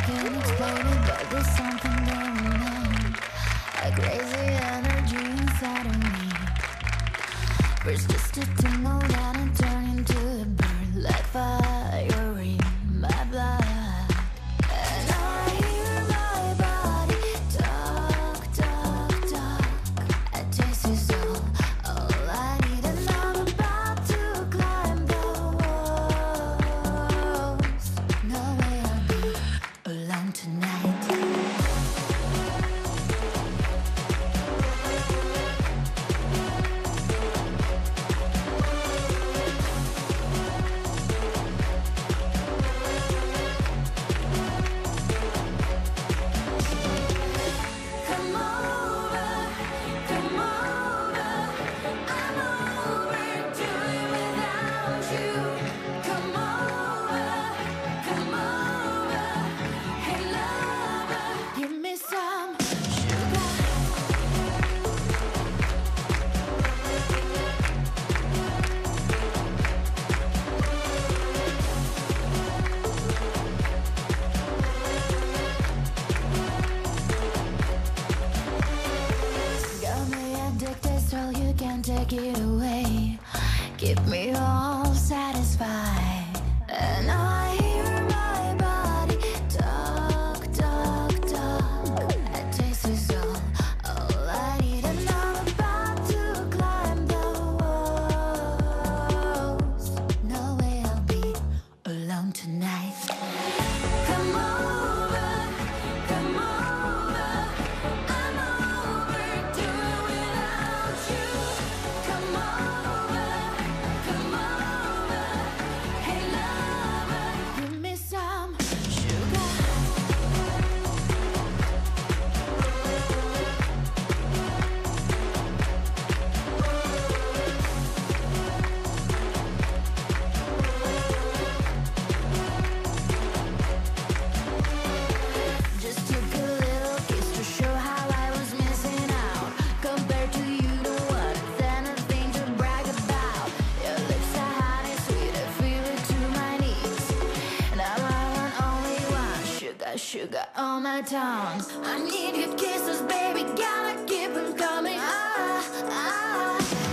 can't explain it, but there's something going on. A crazy energy inside of me. First just a tingle, then it turned into a burn like fire in my blood. And I hear my body talk, talk, talk. I taste your soul, all I need, and I'm about to climb the walls. No way I'll be alone tonight. Come over, come over. I'm overdoing without you. Come over, come over. Hey lover, give me some sugar. Got me addicted, so you can't take it away. Keep me all satisfied. And I hear my body talk, talk, talk. I taste your soul, all I need, and I'm about to climb the walls. No way I'll be alone tonight. Come over, come over. I'm overdoing without you. Come over, come over. Hey lover, give me some sugar. Just took a little kiss to show how I was missing out. Compared to you, no one is anything to brag about. Your lips are honey sweet, I feel it to my knees. Now I want only one sugar, sugar on my tongue. I need your kisses, baby, gotta keep them coming.